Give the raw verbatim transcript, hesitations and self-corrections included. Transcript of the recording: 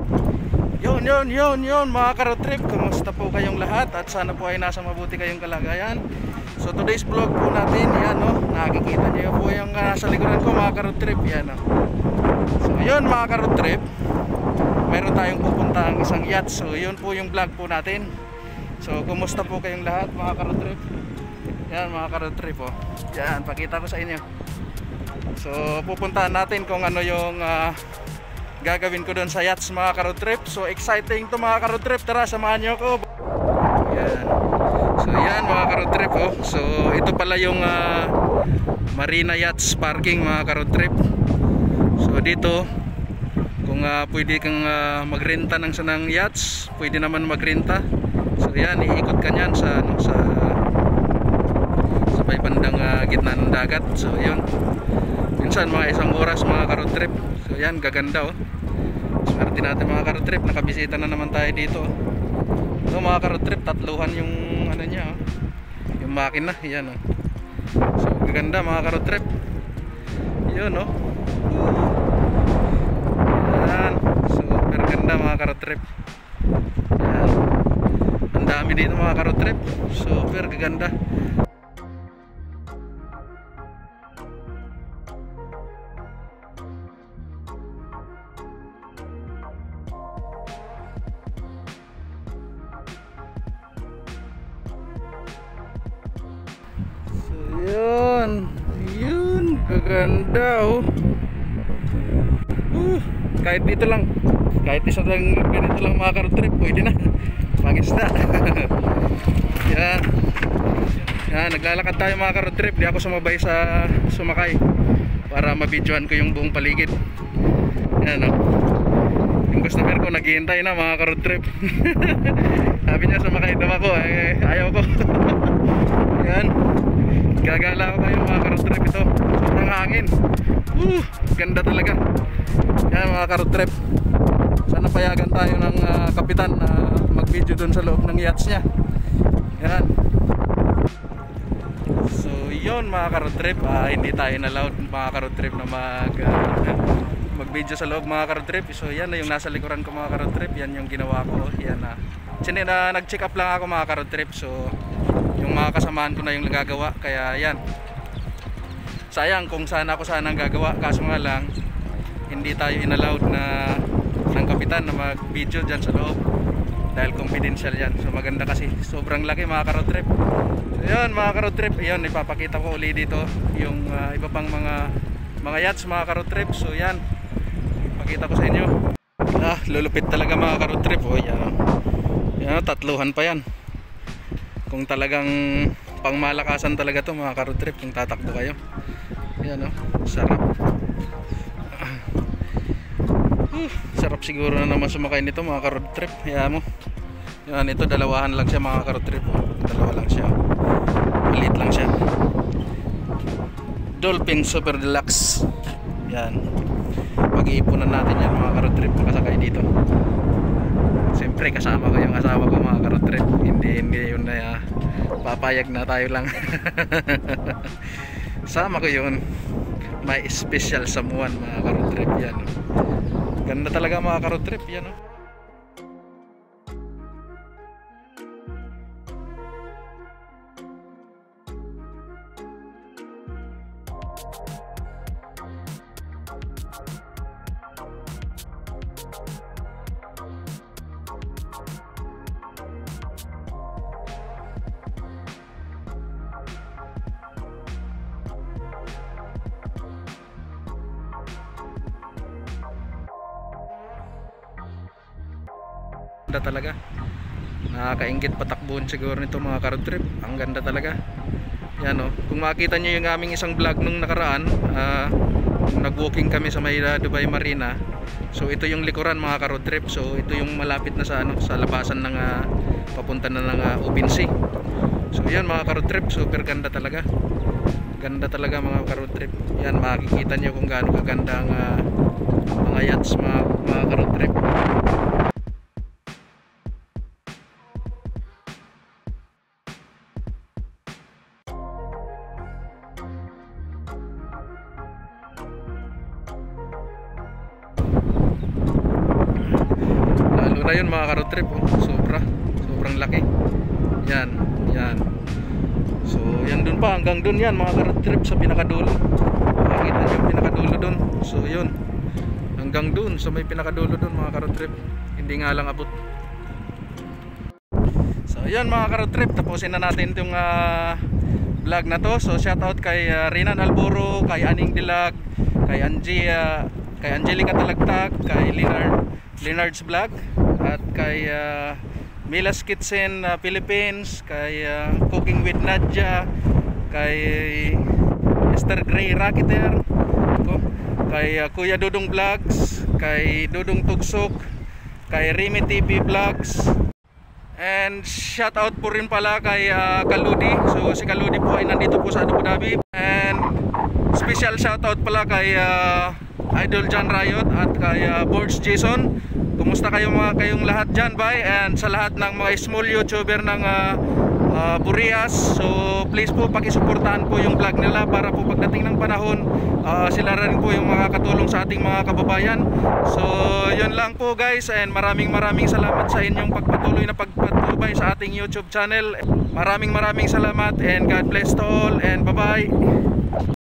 Yun, yun, yun, yun mga ka-road trip, kumusta po kayong lahat at sana po ay nasa mabuti kayong kalagayan. So today's vlog po natin, yan no, nakikita nyo po yung uh, sa likuran ko mga ka-road trip, yan no. So yun mga ka-road trip, meron tayong pupuntahang isang yacht. So yun po yung vlog po natin. So kumusta po kayong lahat mga ka-road trip. Yan mga ka-road trip oh. Yan, pakita ko sa inyo. So pupuntahan natin kung ano yung uh, gagawin ko doon sa yachts mga ka-road trip. So exciting to mga ka-road trip. Tara, samahan nyo ko. Yan. So yan mga ka-road trip oh. So ito pala yung uh, Marina Yachts Parking mga ka-road trip. So dito kung uh, pwede kang uh, magrenta ng sanang yachts, pwede naman magrenta. So yan, iikot ka nyan sa, ano, sa sa may bandang uh, gitna ng dagat. So yun, minsan mga isang oras mga ka-road trip. So yan, gaganda oh. Swerte natin mga ka-road trip, nakabisita na naman tayo dito. So mga ka-road trip, tatluhan yung ano niya oh, yung makina, yan oh. So gaganda mga ka-road trip. Yun oh. Yan, super ganda mga ka-road trip. Yan, ang dami dito mga ka-road trip, super gaganda. Yun, yun, kaganda oh. Uh, kahit dito lang, kahit isa lang ganito lang mga ka-road trip, pwede na pangisda. Yan, yan, naglalakad tayo mga ka-road trip. Di ako sumabay sa sumakay para mabidyohan ko yung buong paligid. Yan oh. Yung customer ko naghihintay na mga ka-road trip. Sabi niya sumakay daw ako, eh, ayaw ko. Yan, gagala ko kayo mga ka-road trip. Ito, sobrang hangin. Uh, ganda talaga. Yan mga ka-road trip, sana payagan tayo ng uh, kapitan na uh, mag-video dun sa loob ng yachts niya. Yan. So yun mga ka-road trip, uh, hindi tayo na-allowed mga ka-road trip na mag uh, mag-video sa loob mga ka-road trip. So yan na yung nasa likuran ko mga ka-road trip. Yan yung ginawa ko. Yan na. Sini na nag-check up lang ako mga ka-road trip. So yung mga kasamahan ko na yung nagagawa. Kaya yan, sayang kung sana ako sanang gagawa, kaso nga lang hindi tayo inallowed na ng kapitan na mag-video dyan sa loob dahil confidential yan. So maganda kasi, sobrang laki mga ka-road trip. So yun mga ka-road trip, yun, ipapakita ko uli dito yung uh, iba pang mga mga yachts mga ka-road trip. So yan, pakita ko sa inyo. Ah, lulupit talaga mga ka-road trip. Oh, yan. Yan, tatluhan pa yan. Kung talagang pangmalakasan talaga to mga ka-road trip, kung tatakbo kayo. Yan oh, sarap. Uh, sarap siguro na naman sumakay nito mga ka-road trip. Yan mo. Yan, ito dalawahan lang siya mga ka-road trip. Dalawa lang siya. Maliit lang siya. Dolphin Super Deluxe. Yan. Pag-iipunan natin yan mga ka-road trip, makasakay dito. Siyempre kasama ko yung asawa ko mga ka-road trip. Hindi, hindi yun na uh, papayag na tayo lang. Sama ko yun. May special samuan mga ka-road trip yan. Ganda talaga mga ka-road trip yan oh. Ganda talaga, nakakaingit patakbuhan siguro nito mga ka-road trip. Ang ganda talaga yan oh. Kung makita nyo yung aming isang vlog nung nakaraan, uh, nag-walking kami sa may uh, Dubai Marina. So ito yung likuran mga ka-road trip. So ito yung malapit na sa ano, sa labasan ng uh, papunta na ng uh, Ubin Sea. So yan mga ka-road trip, super ganda talaga. Ganda talaga mga ka-road trip. Yan, makikita nyo kung gaano kaganda ang uh, mga yachts mga, mga ka-road trip. So na yun mga ka-road trip, oh. Sobra, sobrang laki. Yan, yan. So yan dun pa, hanggang dun yan mga ka-road trip sa pinakadulo. Makikita nyo yung pinakadulo dun. So yun, hanggang dun sa may pinakadulo dun mga ka-road trip. Hindi nga lang abot. So yun mga ka-road trip, tapusin na natin itong uh, vlog na to. So shout out kay uh, Renan Alburo, kay Aning Dilag, kay Angie, uh, kay Angelica Talagtag, kay Leonard Leonard's Vlog, at kay uh, Mila's Kitchen uh, Philippines, kay uh, Cooking with Nadia, kay Esther Gray Racketer, kay uh, Kuya Dudong Vlogs, kay Dudong Tugsok, kay Remy T V Vlogs. And shout out po rin pala kay uh, Kaludi. So si Kaludi po ay nandito po sa Abu Dhabi. And special shout out pala kay uh, Idol John Riot at kay uh, Boards Jason. Kumusta kayo mga kayong lahat dyan, bye? And sa lahat ng mga small YouTuber ng uh, uh, Burias, so please po pakisuportahan po yung vlog nila para po pagdating ng panahon uh, sila rin po yung makakatulong sa ating mga kababayan. So yun lang po guys, and maraming maraming salamat sa inyong pagpatuloy na pagpatubay sa ating YouTube channel. Maraming maraming salamat and God bless to all, and bye bye.